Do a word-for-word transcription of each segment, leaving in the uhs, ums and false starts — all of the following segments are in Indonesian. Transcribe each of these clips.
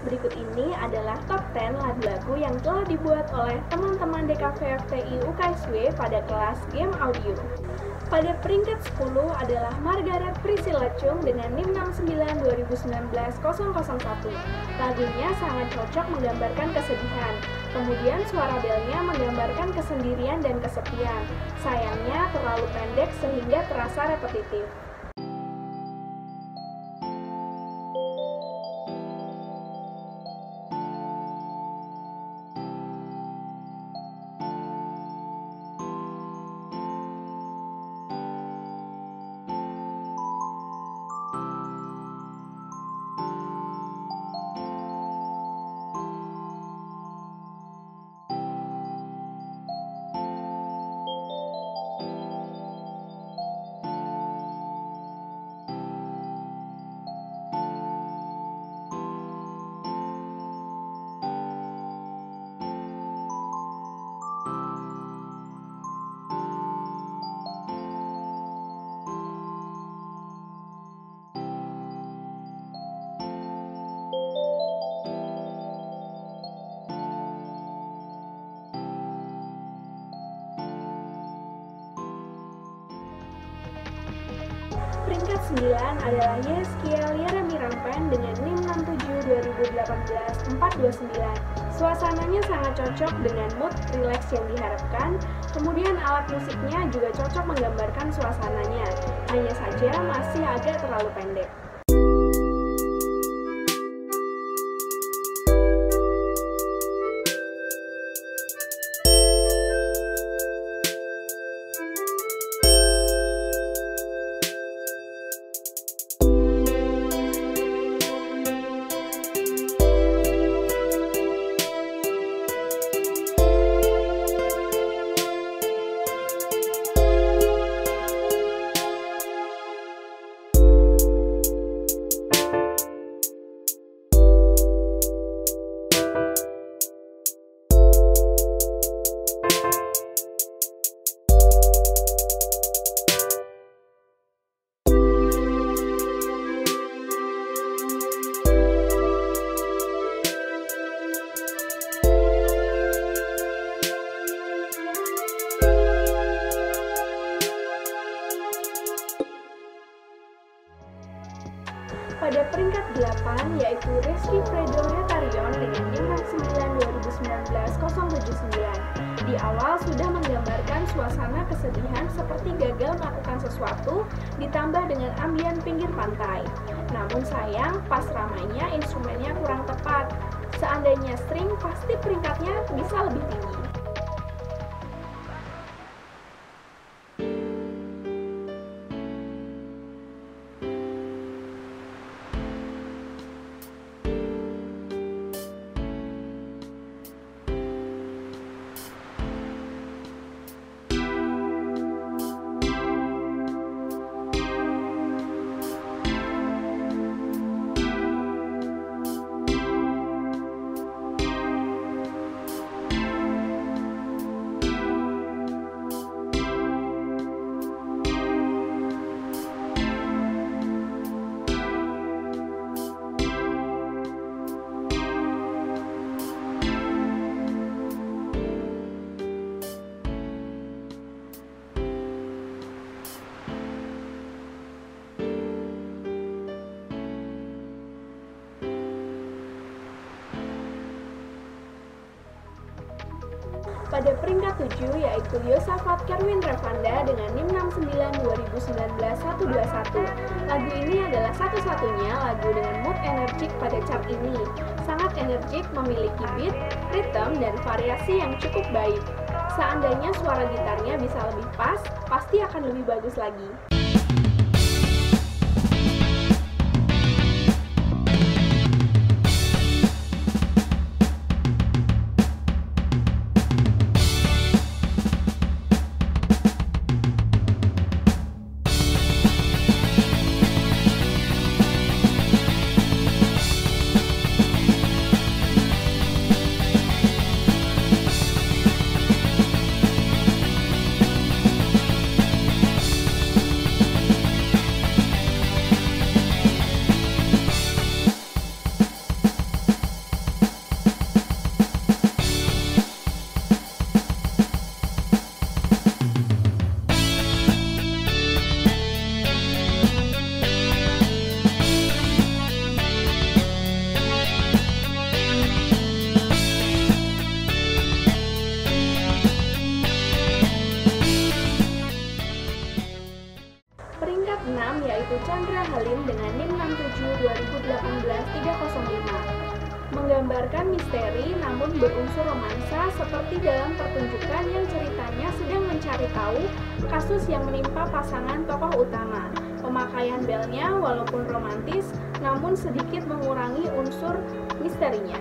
berikut ini adalah top sepuluh lagu-lagu yang telah dibuat oleh teman-teman D K V F T I U K S W pada kelas Game Audio. Pada peringkat sepuluh adalah Margaret Priscilla Chung dengan NIM enam sembilan dua ribu sembilan belas nol nol satu. Lagunya sangat cocok menggambarkan kesedihan. Kemudian suara belnya menggambarkan kesendirian dan kesepian. Sayangnya terlalu pendek sehingga terasa repetitif. Peringkat sembilan adalah Yeskia Yeremi Rampen dengan NIM enam tujuh dua ribu delapan belas empat dua sembilan. Suasananya sangat cocok dengan mood relax yang diharapkan, kemudian alat musiknya juga cocok menggambarkan suasananya, hanya saja masih agak terlalu pendek. Pada peringkat delapan yaitu Rizky Fredo Hetarion dengan NIM enam sembilan dua ribu sembilan belas nol tujuh sembilan. Di awal sudah menggambarkan suasana kesedihan seperti gagal melakukan sesuatu ditambah dengan ambian pinggir pantai. Namun sayang, pas ramainya instrumennya kurang tepat. Seandainya string, pasti peringkatnya bisa lebih tinggi. Pada peringkat tujuh yaitu Yosafat Kerwin Revanda dengan NIM enam sembilan dua ribu sembilan belas satu dua satu. Lagu ini adalah satu-satunya lagu dengan mood energik pada chart ini. Sangat energik, memiliki beat, ritme, dan variasi yang cukup baik. Seandainya suara gitarnya bisa lebih pas, pasti akan lebih bagus lagi. dengan NIM enam tujuh dua ribu delapan belas tiga nol lima. Menggambarkan misteri namun berunsur romansa seperti dalam pertunjukan yang ceritanya sedang mencari tahu kasus yang menimpa pasangan tokoh utama. Pemakaian belnya walaupun romantis namun sedikit mengurangi unsur misterinya.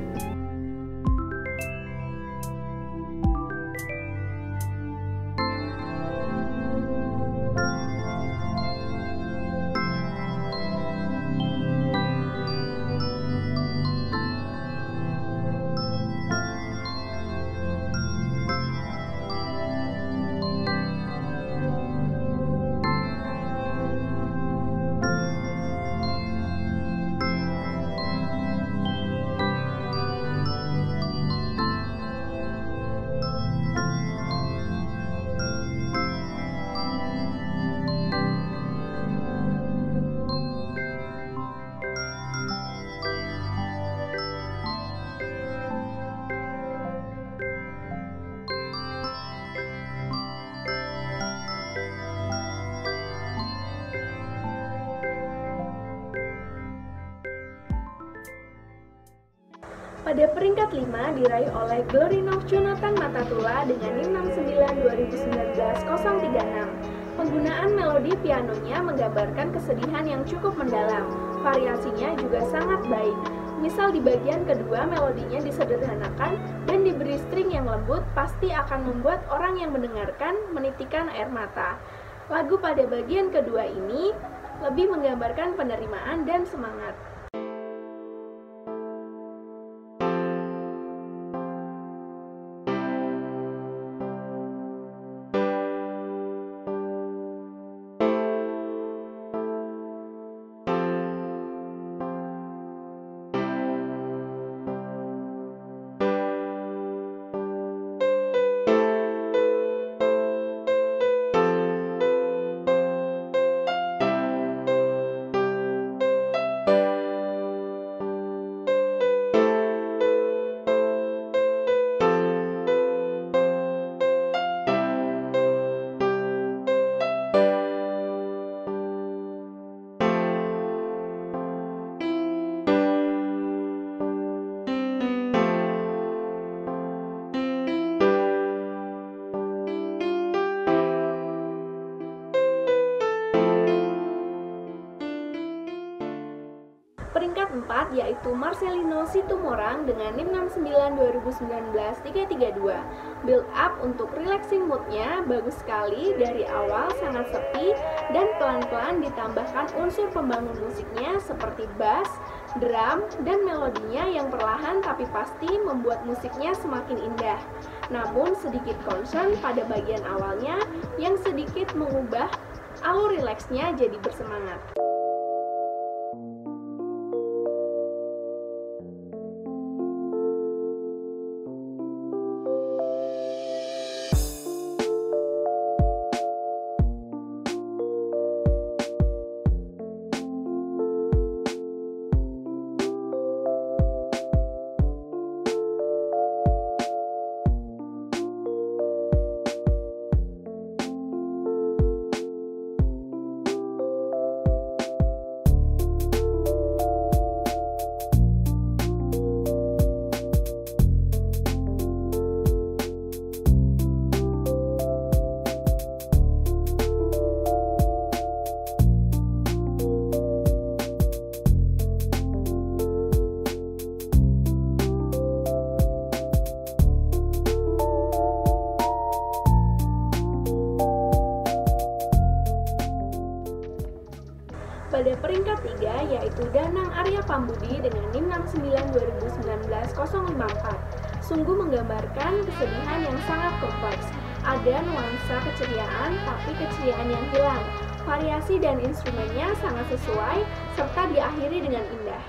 Pada peringkat lima diraih oleh Glorinov Jonathan Matatula dengan NIM enam sembilan dua ribu sembilan belas nol tiga enam. Penggunaan melodi pianonya menggambarkan kesedihan yang cukup mendalam. Variasinya juga sangat baik. Misal di bagian kedua melodinya disederhanakan dan diberi string yang lembut, pasti akan membuat orang yang mendengarkan menitikan air mata. Lagu pada bagian kedua ini lebih menggambarkan penerimaan dan semangat. Peringkat empat yaitu Marcelino Situmorang dengan NIM enam sembilan dua ribu sembilan belas tiga tiga dua. Build up untuk relaxing moodnya bagus sekali, dari awal sangat sepi dan pelan-pelan ditambahkan unsur pembangun musiknya seperti bass, drum, dan melodinya yang perlahan tapi pasti membuat musiknya semakin indah. Namun sedikit concern pada bagian awalnya yang sedikit mengubah alur rileksnya jadi bersemangat. Pada peringkat tiga yaitu Danang Arya Pambudi dengan NIM enam sembilan dua ribu sembilan belas nol lima empat. Sungguh menggambarkan kesedihan yang sangat kompleks. Ada nuansa keceriaan tapi keceriaan yang hilang. Variasi dan instrumennya sangat sesuai serta diakhiri dengan indah.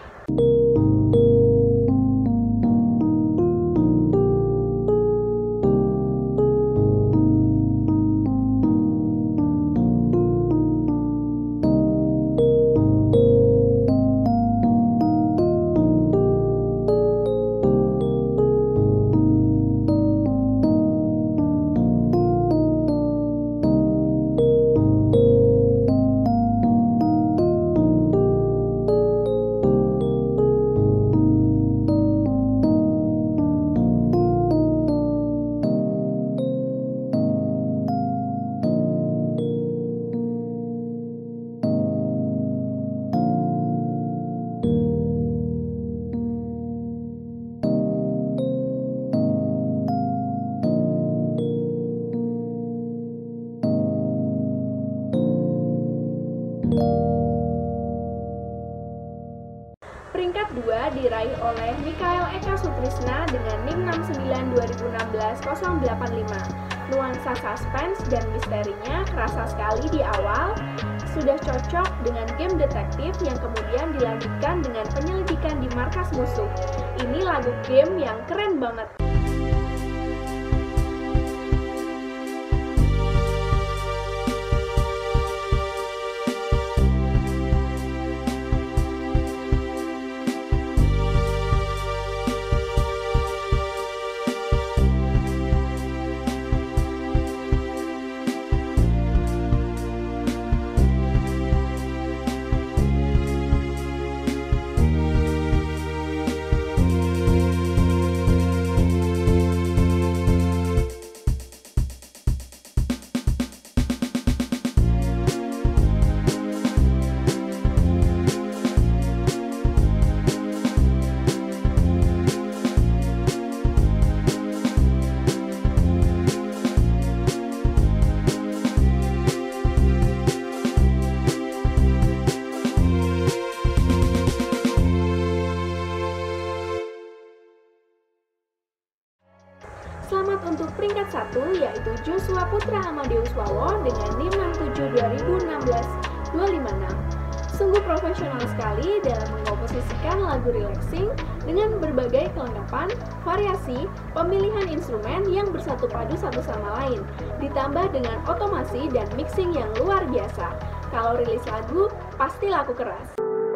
Peringkat dua diraih oleh Mikael Eka Sutrisna dengan NIM enam sembilan dua ribu enam belas nol delapan lima. Nuansa suspense dan misterinya kerasa sekali di awal, sudah cocok dengan game detektif yang kemudian dilanjutkan dengan penyelidikan di markas musuh. Ini lagu game yang keren banget. Selamat untuk peringkat satu, yaitu Joshua Putra Amadeus Wawo dengan NIM enam tujuh dua ribu enam belas dua lima enam. Sungguh profesional sekali dalam mengkomposisikan lagu relaxing dengan berbagai kelengkapan, variasi, pemilihan instrumen yang bersatu padu satu sama lain, ditambah dengan otomasi dan mixing yang luar biasa. Kalau rilis lagu, pasti laku keras.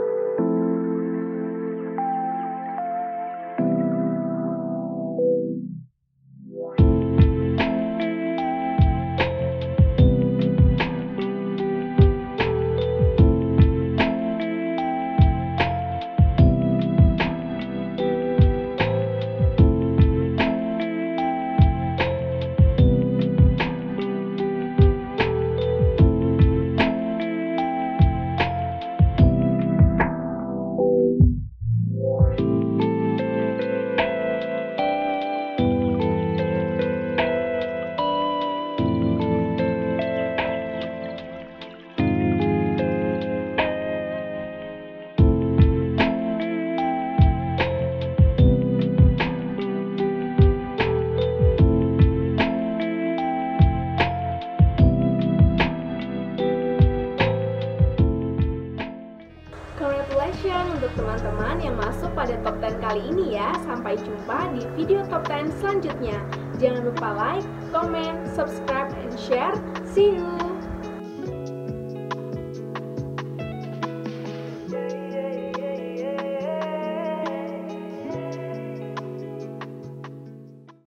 Congratulations untuk teman-teman yang masuk pada top sepuluh kali ini ya. Sampai jumpa di video top sepuluh selanjutnya. Jangan lupa like, comment, subscribe, and share. See you!